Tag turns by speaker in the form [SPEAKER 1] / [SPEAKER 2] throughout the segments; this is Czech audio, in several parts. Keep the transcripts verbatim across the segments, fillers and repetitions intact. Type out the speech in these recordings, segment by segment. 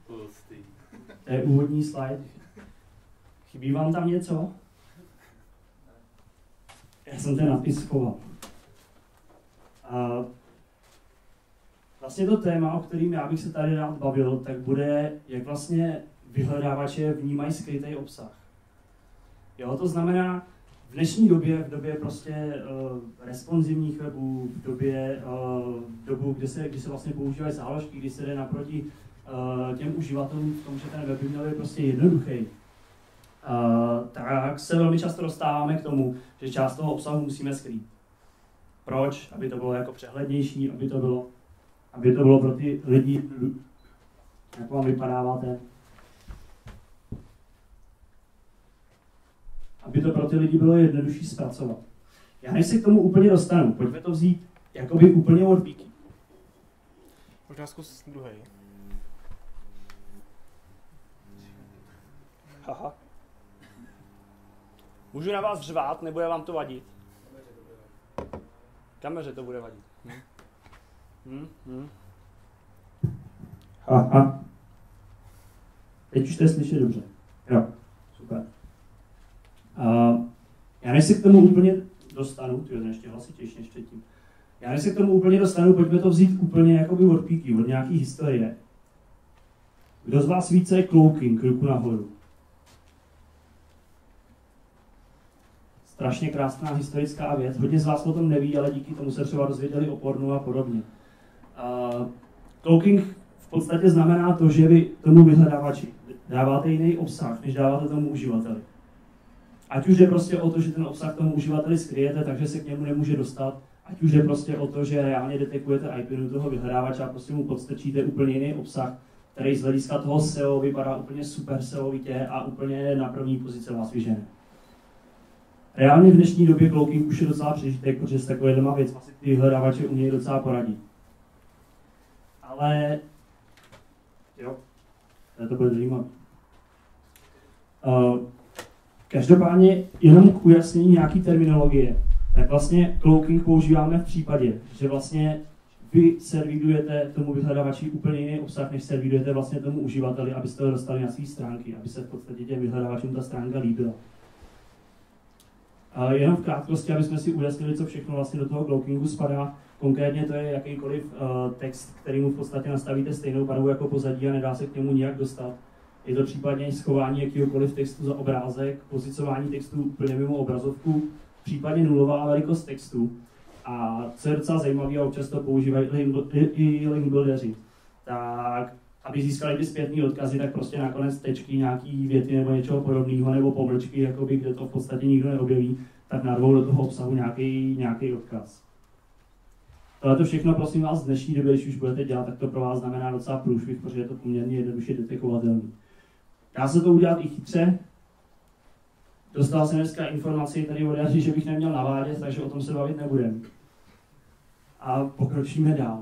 [SPEAKER 1] To je úvodní slide. Chybí vám tam něco? Já jsem ten nadpis schoval. A vlastně to téma, o kterým já bych se tady rád bavil, tak bude, jak vlastně vyhledávače vnímají skrytý obsah. Jo, to znamená, v dnešní době, v době prostě uh, responsivních webů, v době, uh, dobu, kdy se, kdy se vlastně používají záložky, kdy se jde naproti uh, těm uživatelům v tom, že ten web by měl být prostě jednoduchý, uh, tak se velmi často dostáváme k tomu, že část toho obsahu musíme skrýt. Proč? Aby to bylo jako přehlednější, aby to bylo, aby to bylo pro ty lidi, jak vám vypadáváte, aby to pro ty lidi bylo jednodušší zpracovat. Já než se k tomu úplně dostanu, pojďme to vzít jakoby úplně od píky.
[SPEAKER 2] Možná zkus druhý.
[SPEAKER 1] Haha. Můžu na vás řvát, nebo je vám to vadit? Kameře to bude vadit. Hm? Hm? Hm? Haha. Teď už to je slyšet dobře. Jo, super. Uh, já než se k tomu úplně dostanu, ty je ještě hlasitější než předtím. Já než se k tomu úplně dostanu, pojďme to vzít úplně jakoby od píky, od nějaký historie. Kdo z vás více je cloaking, ruku nahoru? Strašně krásná historická věc. Hodně z vás o tom neví, ale díky tomu se třeba dozvěděli o pornu a podobně. Uh, cloaking v podstatě znamená to, že vy tomu vyhledávači dáváte jiný obsah, než dáváte tomu uživateli. Ať už jde prostě o to, že ten obsah tomu uživateli skryjete, takže se k němu nemůže dostat, ať už jde prostě o to, že reálně detekujete í pé toho vyhledávače a prostě mu podstrčíte úplně jiný obsah, který z hlediska toho S E O vypadá úplně super SEOvitě a úplně na první pozici vás vyžene. Reálně v dnešní době cloaking už je docela přežitek, protože s takovýhlema věcma si ty vyhledávače umějí docela poradit. Ale jo, to bude zajímavé. Uh, Každopádně jenom k ujasnění nějaký terminologie, tak vlastně cloaking používáme v případě, že vlastně vy servírujete tomu vyhledávači úplně jiný obsah, než servírujete vlastně tomu uživateli, abyste ho dostali na své stránky, aby se v podstatě těm vyhledávačům ta stránka líbila. A jenom v krátkosti, aby jsme si ujasnili, co všechno vlastně do toho cloakingu spadá. Konkrétně to je jakýkoliv uh, text, který mu v podstatě nastavíte stejnou barvu jako pozadí a nedá se k němu nijak dostat. Je to případně schování jakýkoliv textu za obrázek, pozicování textu úplně mimo obrazovku, případně nulová velikost textu. A co je docela zajímavé, a občas to používají i link buildeři, tak aby získali ty zpětné odkazy, tak prostě nakonec tečky, nějaký věty nebo něčeho podobného, nebo pomlčky, jakoby, kde to v podstatě nikdo neobjeví, tak narvou do toho obsahu nějaký, nějaký odkaz. Tohle to všechno, prosím vás, v dnešní době, když už budete dělat, tak to pro vás znamená docela průšvih, protože je to poměrně jednoduše detekovatelné. Dá se to udělat i chytře. Dostal jsem dneska informaci tady od Jaří, že bych neměl navádět, takže o tom se bavit nebudem. A pokročíme dál.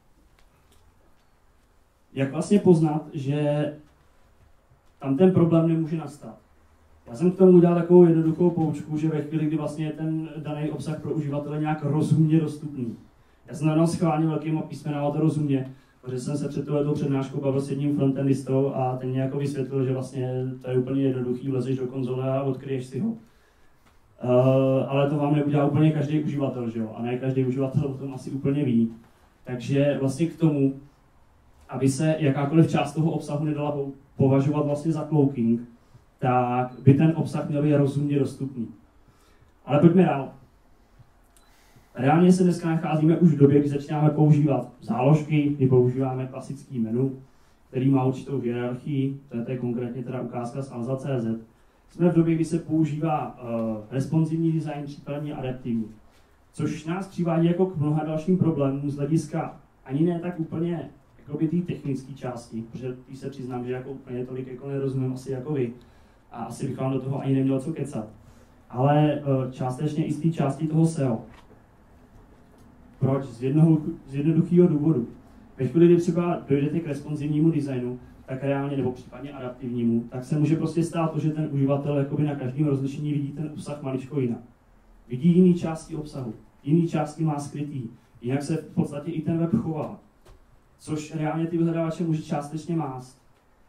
[SPEAKER 1] Jak vlastně poznat, že tam ten problém nemůže nastat? Já jsem k tomu udělal takovou jednoduchou poučku, že ve chvíli, kdy vlastně je ten daný obsah pro uživatele nějak rozumně dostupný. Já jsem tam schválně velkýma písmenama to rozumně, protože jsem se před touhletou přednáškou bavil s jedním frontendistou a ten mě jako vysvětlil, že vlastně to je úplně jednoduchý, vlezeš do konzole a odkryješ si ho. Uh, ale to vám neudělá úplně každý uživatel, že jo? A ne každý uživatel o tom asi úplně ví. Takže vlastně k tomu, aby se jakákoliv část toho obsahu nedala považovat vlastně za cloaking, tak by ten obsah měl být rozumně dostupný. Ale pojďme dál. Reálně se dneska nacházíme už v době, kdy začínáme používat záložky, kdy používáme klasický menu, který má určitou hierarchii, to je konkrétně teda ukázka z Alza tečka cé zet. Jsme v době, kdy se používá uh, responsivní design, případně adaptivní, což nás přivádí jako k mnoha dalším problémům z hlediska ani ne tak úplně jakoby té technické části, protože tý se přiznám, že jako úplně tolik jako nerozumím asi jako vy a asi bych vám do toho ani neměl co kecat. Ale uh, částečně i z té části toho S E O. Proč? Z, jednoho, z jednoduchého důvodu. Ve chvíli, kdy třeba dojdete k responsivnímu designu, tak reálně, nebo případně adaptivnímu, tak se může prostě stát to, že ten uživatel jakoby na každém rozlišení vidí ten obsah maličko jinak. Vidí jiný části obsahu, jiný části má skrytý, jinak se v podstatě i ten web chová. Což reálně ty vyhledávače může částečně mást.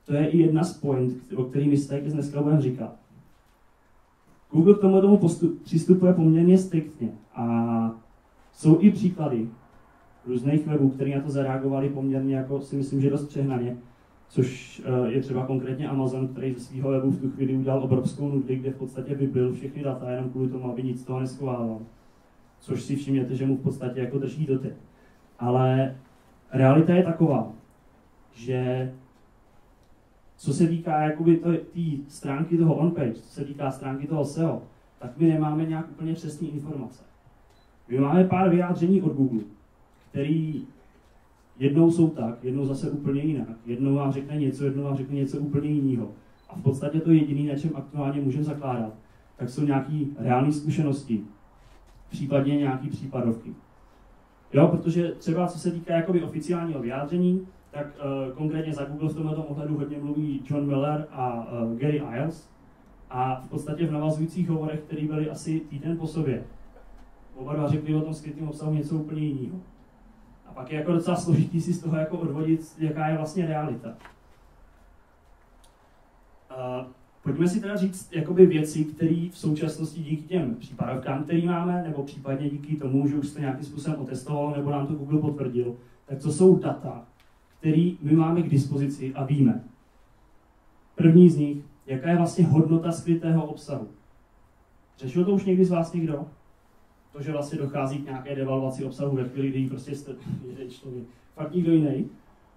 [SPEAKER 1] to je i jedna z point, o který my se dneska budeme říkat. Google k tomu tomu postup, přistupuje poměrně striktně a jsou i příklady různých webů, které na to zareagovali poměrně, jako si myslím, že dost přehnaně, což je třeba konkrétně Amazon, který ze svého webu v tu chvíli udělal obrovskou nudli, kde v podstatě vybil všechny data jenom kvůli tomu, aby nic toho neschovával. Což si všimněte, že mu v podstatě jako drží doty. Ale realita je taková, že co se týká jakoby té stránky toho on-page, co se týká stránky toho S E O, tak my nemáme nějak úplně přesné informace. My máme pár vyjádření od Google, který jednou jsou tak, jednou zase úplně jinak. Jednou vám řekne něco, jednou vám řekne něco úplně jiného. A v podstatě to jediné, na čem aktuálně můžeme zakládat, tak jsou nějaké reálné zkušenosti, případně nějaké případovky. Jo, protože třeba co se týká jakoby oficiálního vyjádření, tak uh, konkrétně za Google v tomto ohledu hodně mluví John Miller a uh, Gary Illes. A v podstatě v navazujících hovorech, které byly asi týden po sobě, oba dva řekli o tom skrytém obsahu něco úplně jiného. A pak je jako docela složitý si z toho jako odvodit, jaká je vlastně realita. Uh, pojďme si teda říct jakoby věci, které v současnosti díky těm případovkám, který máme, nebo případně díky tomu, že už to nějakým způsobem otestoval, nebo nám to Google potvrdil, tak to jsou data, které my máme k dispozici a víme. První z nich, jaká je vlastně hodnota skrytého obsahu. Řešil to už někdy z vás někdo? To, že vlastně dochází k nějaké devalvaci obsahu ve chvíli, kdy jí prostě jeden člověk. Fakt nikdo jiný?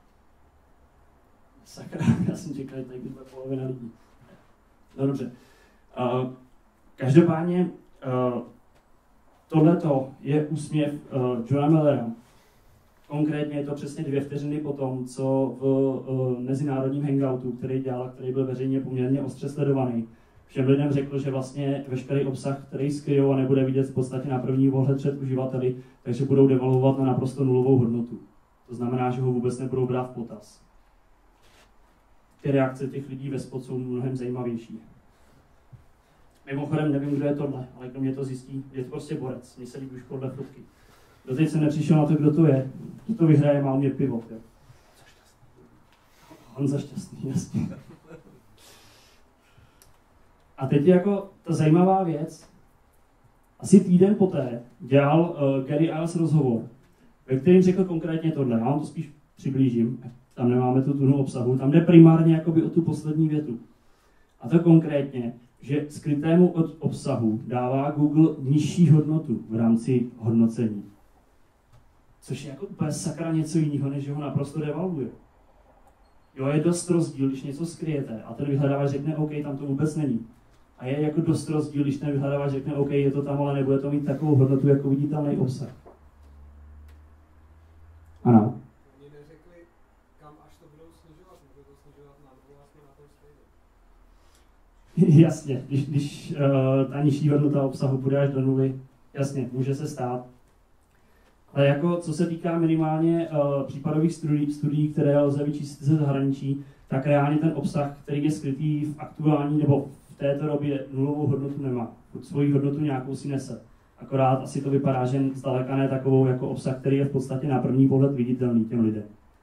[SPEAKER 1] Sakra, já jsem čekal, že tady byla polovina lidí. No dobře. Uh, každopádně uh, tohleto je úsměv uh, Johna Millera. Konkrétně je to přesně dvě vteřiny po tom, co v uh, mezinárodním hangoutu, který dělal, který byl veřejně poměrně ostře sledovaný, všem lidem řekl, že vlastně veškerý obsah, který skryjou a nebude vidět v podstatě na první pohled před uživateli, takže budou devalvovat na naprosto nulovou hodnotu. To znamená, že ho vůbec nebudou brát v potaz. Ty reakce těch lidí ve spod jsou mnohem zajímavější. Mimochodem nevím, kdo je tohle, ale kdo mě to zjistí, je to prostě borec, mně se líbí už podle fotky. Doteď jsem nepřišel na to, kdo to je. Kdo to vyhraje, má mě pivo. Jo. Honza Šťastný, jasně. A teď je jako ta zajímavá věc. Asi týden poté dělal uh, Gary Illes rozhovor, ve kterém řekl konkrétně tohle. Já vám to spíš přiblížím. Tam nemáme tu tunu obsahu. Tam jde primárně jakoby o tu poslední větu. A to konkrétně, že skrytému od obsahu dává Google nižší hodnotu v rámci hodnocení. Což je jako úplně sakra něco jiného, než že ho naprosto devalvuje. Jo, je dost rozdíl, když něco skryjete a ten vyhledávač řekne OK, tam to vůbec není. A je jako dost rozdíl, když ten vyhledávač řekne OK, je to tam, ale nebude to mít takovou hodnotu, jako viditelný obsah. Ano.
[SPEAKER 3] Oni neřekli, kam až to budou snižovat, můžou to snižovat na dvou vlastně na tom stejně.
[SPEAKER 1] Jasně, když, když uh, ta nižší hodnota obsahu bude až do nuly, jasně, může se stát. Ale jako co se týká minimálně uh, případových studií, studií, které lze vyčíslit ze zahraničí, tak reálně ten obsah, který je skrytý v aktuální nebo v této době nulovou hodnotu nemá. Svoji hodnotu nějakou si nese. Akorát asi to vypadá, že zdaleka ne takovou jako obsah, který je v podstatě na první pohled viditelný těm lidem.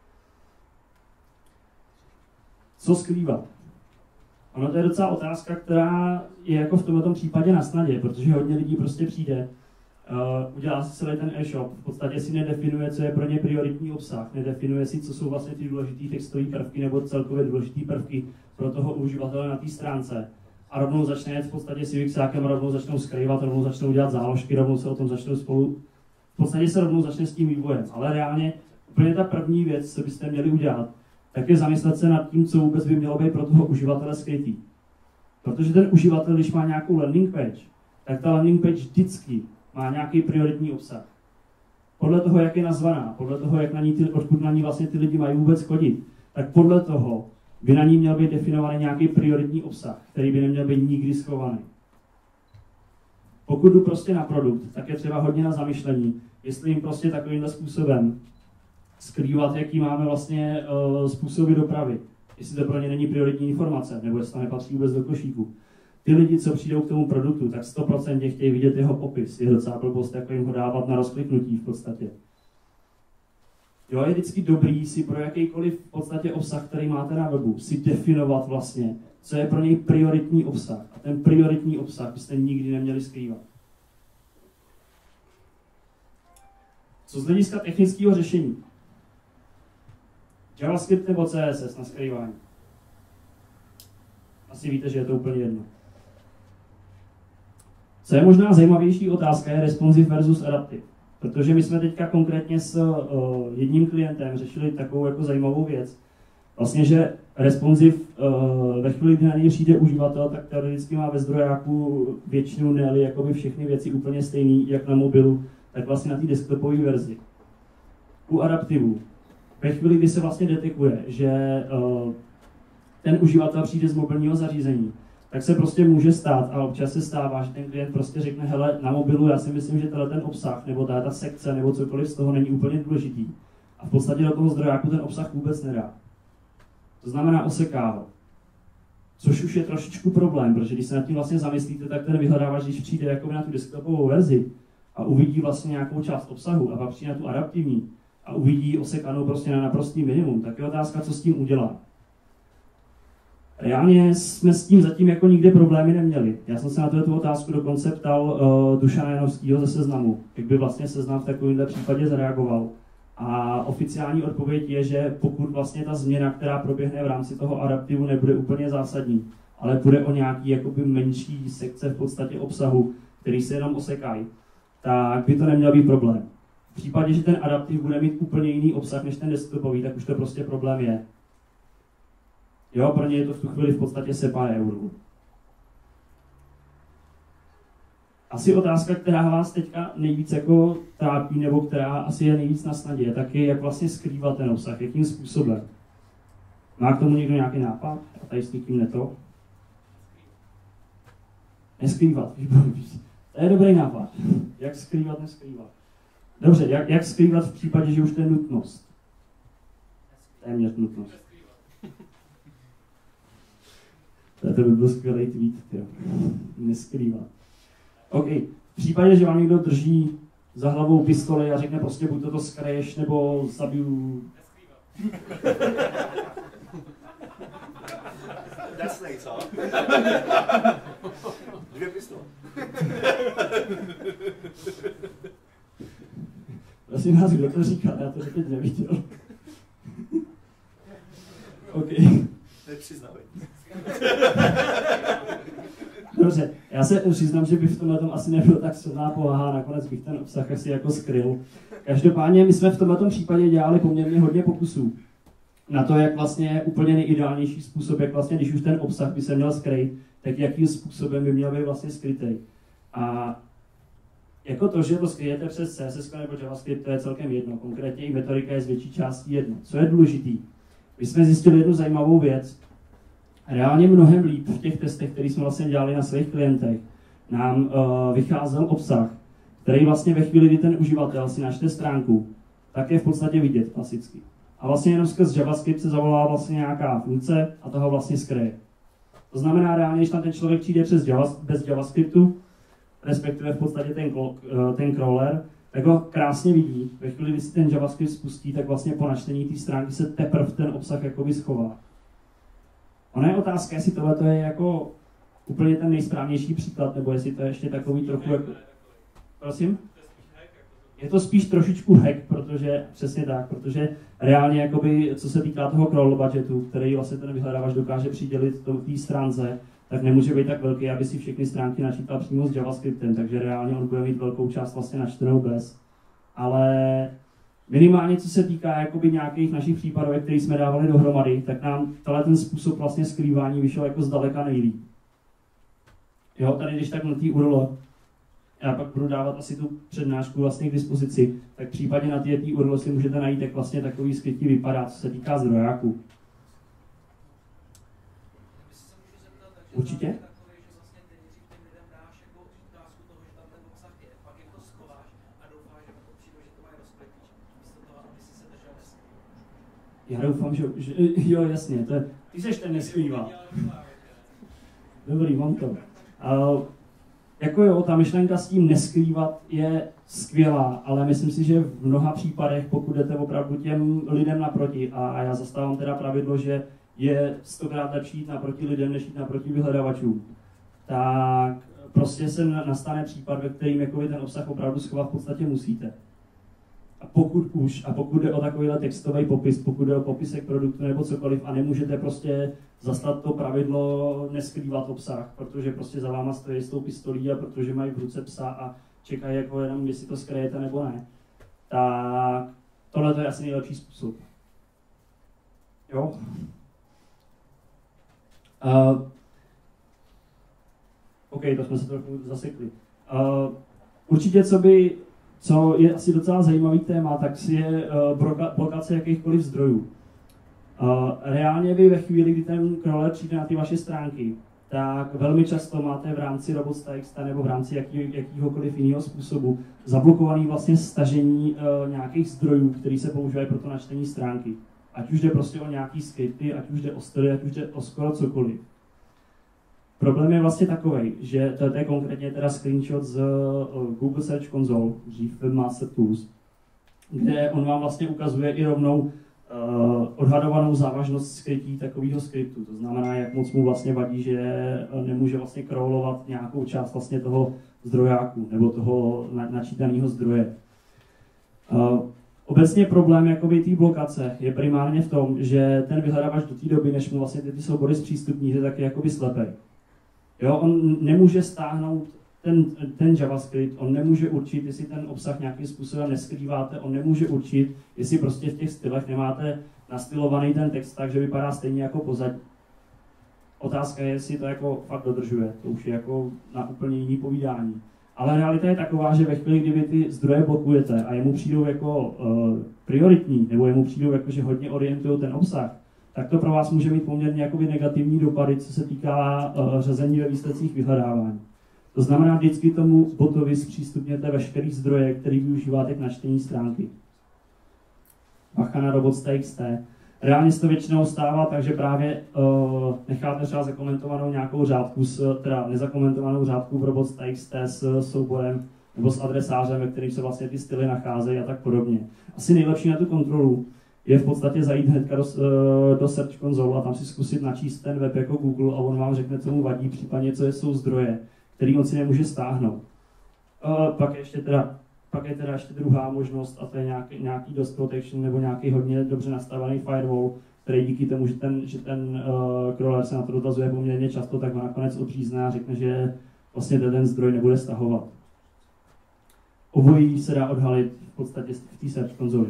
[SPEAKER 1] Co skrývat? Ono to je docela otázka, která je jako v tomto případě na snadě, protože hodně lidí prostě přijde, Uh, udělá si celý ten e-shop, v podstatě si nedefinuje, co je pro ně prioritní obsah, nedefinuje si, co jsou vlastně ty důležité textové prvky nebo celkově důležité prvky pro toho uživatele na té stránce. A rovnou začne jet v podstatě s U Xákem, rovnou začnou skrývat, rovnou začnou dělat záložky, rovnou se o tom začnou spolu. V podstatě se rovnou začne s tím vývojem, ale reálně úplně ta první věc, co byste měli udělat, tak je zamyslet se nad tím, co vůbec by mělo být pro toho uživatele skrytý. Protože ten uživatel, když má nějakou landing page, tak ta landing page vždycky má nějaký prioritní obsah. Podle toho, jak je nazvaná, podle toho, jak na ní ty, odkud na ní vlastně ty lidi mají vůbec chodit, tak podle toho by na ní měl být definovaný nějaký prioritní obsah, který by neměl být nikdy schovaný. Pokud jdu prostě na produkt, tak je třeba hodně na zamyšlení, jestli jim prostě takovýmhle způsobem skrývat, jaký máme vlastně uh, způsoby dopravy. Jestli to pro ně není prioritní informace, nebo jestli to nepatří vůbec do košíku. Ty lidi, co přijdou k tomu produktu, tak sto procent chtějí vidět jeho popis. Je docela blbost, jako jim ho dávat na rozkliknutí v podstatě. Jo, je vždycky dobrý si pro jakýkoliv v podstatě obsah, který máte na webu, si definovat vlastně, co je pro něj prioritní obsah. A ten prioritní obsah byste nikdy neměli skrývat. Co z hlediska technického řešení? JavaScript nebo C S S na skrývání? Asi víte, že je to úplně jedno. Co je možná zajímavější otázka, je responsive versus adaptive. Protože my jsme teďka konkrétně s uh, jedním klientem řešili takovou jako zajímavou věc. Vlastně, že responsive uh, ve chvíli, kdy na něj přijde uživatel, tak teoreticky má ve zdrojáku většinu, ne-li jakoby všechny věci úplně stejný, jak na mobilu, tak vlastně na té desktopové verzi. U adaptivů, ve chvíli, kdy se vlastně detekuje, že uh, ten uživatel přijde z mobilního zařízení, tak se prostě může stát, a občas se stává, že ten klient prostě řekne, hele, na mobilu já si myslím, že tenhle ten obsah, nebo ta sekce, nebo cokoliv z toho není úplně důležitý. A v podstatě do toho zdrojáku ten obsah vůbec nedá. To znamená, oseká ho. Což už je trošičku problém, protože když se nad tím vlastně zamyslíte, tak ten vyhledávač, když přijde jako na tu desktopovou verzi a uvidí vlastně nějakou část obsahu a pak přijde na tu adaptivní a uvidí osekanou prostě na naprostý minimum, tak je otázka, co s tím udělá. Reálně jsme s tím zatím jako nikdy problémy neměli. Já jsem se na tu otázku dokonce ptal uh, Dušana Janovského ze Seznamu, jak by vlastně Seznam v takovémhle případě zareagoval. A oficiální odpověď je, že pokud vlastně ta změna, která proběhne v rámci toho adaptivu, nebude úplně zásadní, ale bude o nějaký jakoby menší sekce v podstatě obsahu, který se jenom osekají, tak by to neměl být problém. V případě, že ten adaptiv bude mít úplně jiný obsah než ten desktopový, tak už to prostě problém je. Jo, pro ně je to v tu chvíli v podstatě sepa euro. Asi otázka, která vás teďka nejvíc jako trápí, nebo která asi je nejvíc na snadě, tak je, jak vlastně skrývat ten obsah, jakým způsobem. Má k tomu někdo nějaký nápad? A tady s nikým neto? Neskrývat. To je dobrý nápad. Jak skrývat, neskrývat. Dobře, jak, jak skrývat v případě, že už to je nutnost? Téměř nutnost. To by byl skvělý tweet, tyjo. Neskrývat. OK. V případě, že vám někdo drží za hlavou pistoli a řekne prostě buď to skreješ, nebo zabiju...
[SPEAKER 4] Jasnej, co? Dvě pistole.
[SPEAKER 1] Prosím vás, kdo to říká? Já to teď neviděl. OK.
[SPEAKER 4] Nepřiznavej.
[SPEAKER 1] Dobře, já se přiznám, že bych v tomhle tom asi nebyl tak silná povaha, nakonec bych ten obsah asi jako skryl. Každopádně my jsme v tomhle případě dělali poměrně hodně pokusů na to, jak vlastně úplně nejideálnější způsob, jak vlastně, když už ten obsah by se měl skrýt, tak jakým způsobem by měl být vlastně skrytý. A jako to, že to skryjete přes C S S nebo JavaScript, to je celkem jedno, konkrétně i metodika je z větší části jedno. Co je důležitý? My jsme zjistili jednu zajímavou věc. Reálně mnohem líp v těch testech, které jsme vlastně dělali na svých klientech, nám uh, vycházel obsah, který vlastně ve chvíli, kdy ten uživatel si načte stránku, tak je v podstatě vidět klasicky. A vlastně jenom skrz JavaScript se zavolá vlastně nějaká funkce a toho vlastně skryje. To znamená reálně, když tam ten člověk přijde přes Java, bez JavaScriptu, respektive v podstatě ten, ten crawler, tak ho krásně vidí. Ve chvíli, kdy si ten JavaScript spustí, tak vlastně po načtení té stránky se teprve ten obsah jakoby schová. Ona je otázka, jestli tohle je jako úplně ten nejsprávnější příklad, nebo jestli to je ještě takový trochu jako... Prosím? Je to spíš trošičku hack, protože, přesně tak, protože reálně, jakoby, co se týká toho crawl budgetu, který vlastně ten vyhledávač dokáže přidělit té stránce, tak nemůže být tak velký, aby si všechny stránky načítal přímo s JavaScriptem, takže reálně on bude mít velkou část vlastně načtenou bez. Ale minimálně co se týká jakoby nějakých našich případů, které jsme dávali dohromady, tak nám tenhle ten způsob vlastně skrývání vyšel jako zdaleka nejlíp. Jo, tady když tak na té U R L, já pak budu dávat asi tu přednášku vlastně k dispozici, tak případně na té U R L si můžete najít, jak vlastně takový skrytí vypadá, co se týká zdrojáků. Určitě? Já doufám, že, že jo, jasně, to je, ty seš ten neskrývá. Dobrý, mám to. Uh, jako jo, ta myšlenka s tím neskrývat je skvělá, ale myslím si, že v mnoha případech, pokud jdete opravdu těm lidem naproti, a já zastávám teda pravidlo, že je stokrát lepší jít naproti lidem, než jít naproti vyhledavačům, tak prostě se nastane případ, ve kterým jakoby ten obsah opravdu schovat v podstatě musíte. A pokud už, a pokud jde o takovýhle textový popis, pokud jde o popisek produktu nebo cokoliv, a nemůžete prostě zastat to pravidlo neskrývat obsah, protože prostě za váma stojí s tou pistolí a protože mají v ruce psa a čekají jako jenom, jestli to skryjete nebo ne, tak tohle to je asi nejlepší způsob. Jo? Uh, OK, to jsme se trochu zasekli. Uh, určitě, co by, co je asi docela zajímavý téma, tak je uh, blokace jakýchkoliv zdrojů. Uh, reálně vy ve chvíli, kdy ten crawler přijde na ty vaše stránky, tak velmi často máte v rámci robots.txt nebo v rámci jaký, jakýhokoliv jiného způsobu zablokovaný vlastně stažení uh, nějakých zdrojů, které se používají pro to načtení stránky. Ať už jde prostě o nějaký skripty, ať už jde o styly, ať už jde o skoro cokoliv. Problém je vlastně takový, že to je konkrétně teda screenshot z Google Search Console, dřív Webmaster Tools, kde on vám vlastně ukazuje i rovnou uh, odhadovanou závažnost skrytí takového skriptu. To znamená, jak moc mu vlastně vadí, že nemůže vlastně crawlovat nějakou část vlastně toho zdrojáku nebo toho na, načítaného zdroje. Uh, Obecně problém jakoby té blokace je primárně v tom, že ten vyhledávač do té doby, než mu vlastně ty, ty soubory zpřístupníte, tak je jakoby slepej. Jo, on nemůže stáhnout ten, ten JavaScript, on nemůže určit, jestli ten obsah nějakým způsobem neskrýváte, on nemůže určit, jestli prostě v těch stylech nemáte nastylovaný ten text tak, že vypadá stejně jako pozadí. Otázka je, jestli to jako fakt dodržuje, to už je jako na úplně jiný povídání. Ale realita je taková, že ve chvíli, kdy vy ty zdroje blokujete a jemu přijdou jako uh, prioritní, nebo jemu přijdou jako, že hodně orientují ten obsah, tak to pro vás může mít poměrně jakoby negativní dopady, co se týká uh, řazení ve výsledcích vyhledávání. To znamená, vždycky tomu botovi zpřístupněte veškerý zdroje, který využíváte k načtení stránky. Bacha na robots.txt. Reálně se to většinou stává, takže právě uh, necháte třeba zakomentovanou nějakou řádku, s, teda nezakomentovanou řádku v robots.txt s souborem nebo s adresářem, ve kterým se vlastně ty styly nacházejí a tak podobně. Asi nejlepší na tu kontrolu je v podstatě zajít hnedka do, uh, do Search Console a tam si zkusit načíst ten web jako Google a on vám řekne, co mu vadí, případně co jsou zdroje, který on si nemůže stáhnout. Uh, pak ještě teda Pak je teda ještě druhá možnost a to je nějaký, nějaký DOS protection nebo nějaký hodně dobře nastavený firewall, který díky tomu, že ten, že ten uh, crawler se na to dotazuje poměrně často, tak ho nakonec odřízne a řekne, že vlastně ten zdroj nebude stahovat. Obojí se dá odhalit v podstatě v té Search konzoli.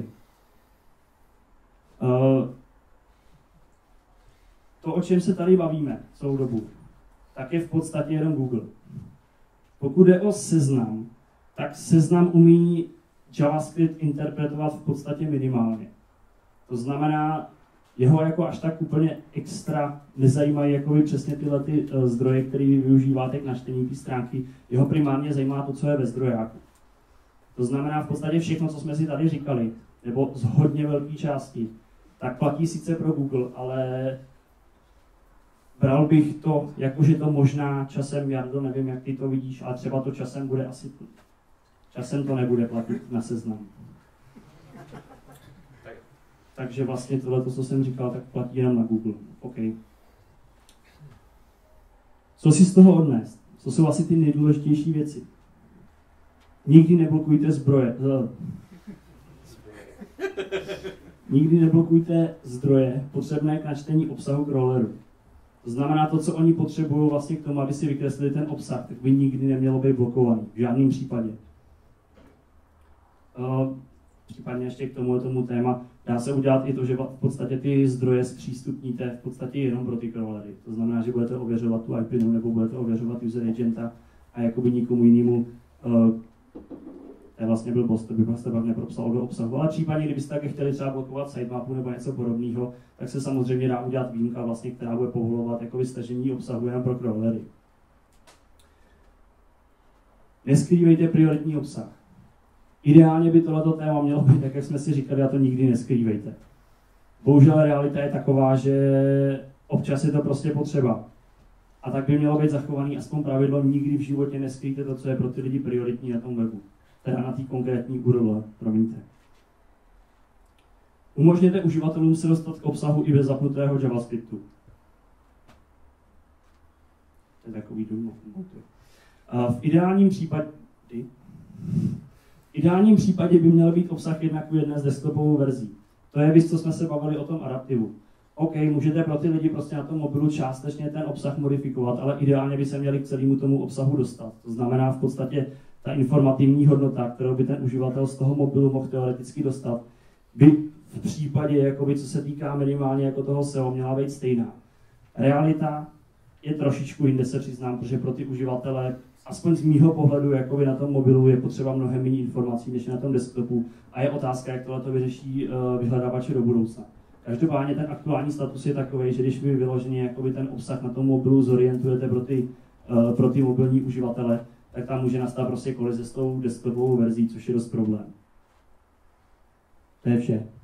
[SPEAKER 1] Uh, to, o čem se tady bavíme celou dobu, tak je v podstatě jenom Google. Pokud jde o seznam, tak seznam umí JavaScript interpretovat v podstatě minimálně. To znamená, jeho jako až tak úplně extra nezajímají jakoby přesně tyhle ty uh, zdroje, které využíváte k načtení té stránky. Jeho primárně zajímá to, co je ve zdrojáku. To znamená v podstatě všechno, co jsme si tady říkali, nebo z hodně velké části, tak platí sice pro Google, ale bral bych to, jakože to možná časem, Jardo, nevím, jak ty to vidíš, ale třeba to časem bude asi, časem to nebude platit na seznam. Takže vlastně tohle, co jsem říkal, tak platí jenom na Google. OK. Co si z toho odnést? Co jsou asi ty nejdůležitější věci? Nikdy neblokujte zbroje. Nikdy neblokujte zdroje potřebné k načtení obsahu crawleru. To znamená to, co oni potřebují vlastně k tomu, aby si vykreslili ten obsah, tak by nikdy nemělo být blokovaný. V žádném případě. Uh, případně ještě k tomu, tomu téma, dá se udělat i to, že v podstatě ty zdroje zpřístupníte v podstatě jenom pro ty crawlery. To znamená, že budete ověřovat tu I P nebo budete ověřovat user agenta a jakoby nikomu jinému uh, to je vlastně blbost, to by prostě pak nepropsal do obsahu. Ale případně, kdybyste také chtěli třeba blokovat sitemapu nebo něco podobného, tak se samozřejmě dá udělat výjimka, vlastně, která bude povolovat jakoby stažení obsahu jen pro crawlery. Neskrývejte prioritní obsah. Ideálně by tohleto téma mělo být, tak jak jsme si říkali, a to nikdy neskrývejte. Bohužel realita je taková, že občas je to prostě potřeba. A tak by mělo být zachovaný aspoň pravidlo, nikdy v životě neskrýjte to, co je pro ty lidi prioritní na tom webu. Teda na té konkrétní U R L, promiňte. Umožněte uživatelům se dostat k obsahu i bez zapnutého JavaScriptu. To je takový dům. V ideálním případě, v ideálním případě by měl být obsah jednak u jedné z desktopovou verzí. To je víc, co jsme se bavili o tom adaptivu. OK, můžete pro ty lidi prostě na tom mobilu částečně ten obsah modifikovat, ale ideálně by se měli k celému tomu obsahu dostat. To znamená v podstatě ta informativní hodnota, kterou by ten uživatel z toho mobilu mohl teoreticky dostat, by v případě, jakoby, co se týká minimálně jako toho S E O, měla být stejná. Realita je trošičku jinde, se přiznám, protože pro ty uživatele, aspoň z mýho pohledu, jakoby na tom mobilu je potřeba mnohem méně informací než na tom desktopu a je otázka, jak tohle to vyřeší uh, vyhledávače do budoucna. Každopádně ten aktuální status je takový, že když vy vyloženě jakoby ten obsah na tom mobilu zorientujete pro ty, uh, pro ty mobilní uživatele, tak tam může nastat prostě kolize s tou desktopovou verzí, což je dost problém. To je vše.